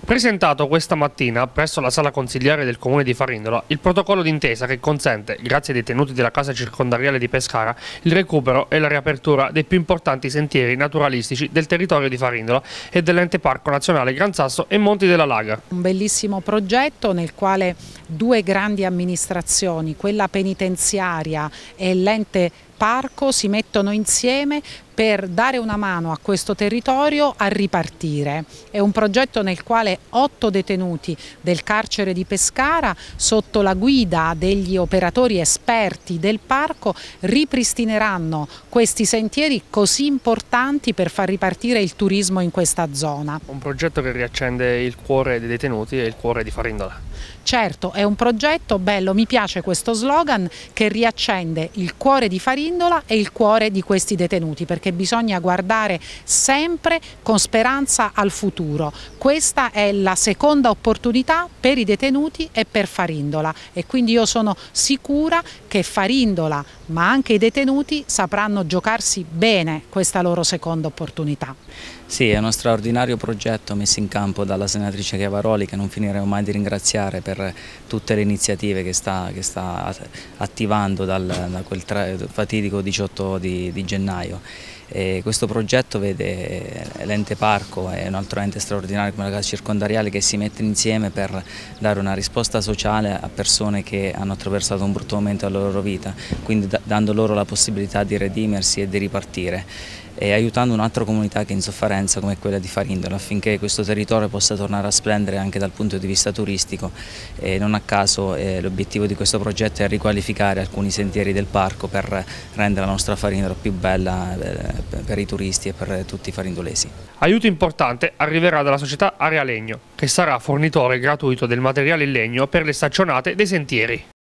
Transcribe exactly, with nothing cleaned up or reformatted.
Presentato questa mattina presso la sala consigliare del comune di Farindola il protocollo d'intesa che consente, grazie ai detenuti della casa circondariale di Pescara, il recupero e la riapertura dei più importanti sentieri naturalistici del territorio di Farindola e dell'ente parco nazionale Gran Sasso e Monti della Laga. Un bellissimo progetto nel quale due grandi amministrazioni, quella penitenziaria e l'ente parco, si mettono insieme per dare una mano a questo territorio a ripartire. È un progetto nel quale otto detenuti del carcere di Pescara, sotto la guida degli operatori esperti del parco, ripristineranno questi sentieri così importanti per far ripartire il turismo in questa zona. Un progetto che riaccende il cuore dei detenuti e il cuore di Farindola. Certo, è un progetto bello, mi piace questo slogan che riaccende il cuore di Farindola e il cuore di questi detenuti, perché bisogna guardare sempre con speranza al futuro. Questa è la seconda opportunità per i detenuti e per Farindola e quindi io sono sicura che Farindola ma anche i detenuti sapranno giocarsi bene questa loro seconda opportunità. Sì, è uno straordinario progetto messo in campo dalla senatrice Chiavaroli, che non finiremo mai di ringraziare per tutte le iniziative che sta, che sta attivando dal, da quel fatidico diciotto di, di gennaio. E questo progetto vede l'ente parco e un altro ente straordinario come la casa circondariale che si mettono insieme per dare una risposta sociale a persone che hanno attraversato un brutto momento della loro vita, quindi dando loro la possibilità di redimersi e di ripartire, e aiutando un'altra comunità che è in sofferenza come quella di Farindola, affinché questo territorio possa tornare a splendere anche dal punto di vista turistico. E non a caso eh, l'obiettivo di questo progetto è riqualificare alcuni sentieri del parco per rendere la nostra Farindola più bella eh, per i turisti e per tutti i farindolesi. Aiuto importante arriverà dalla società Area Legno, che sarà fornitore gratuito del materiale in legno per le staccionate dei sentieri.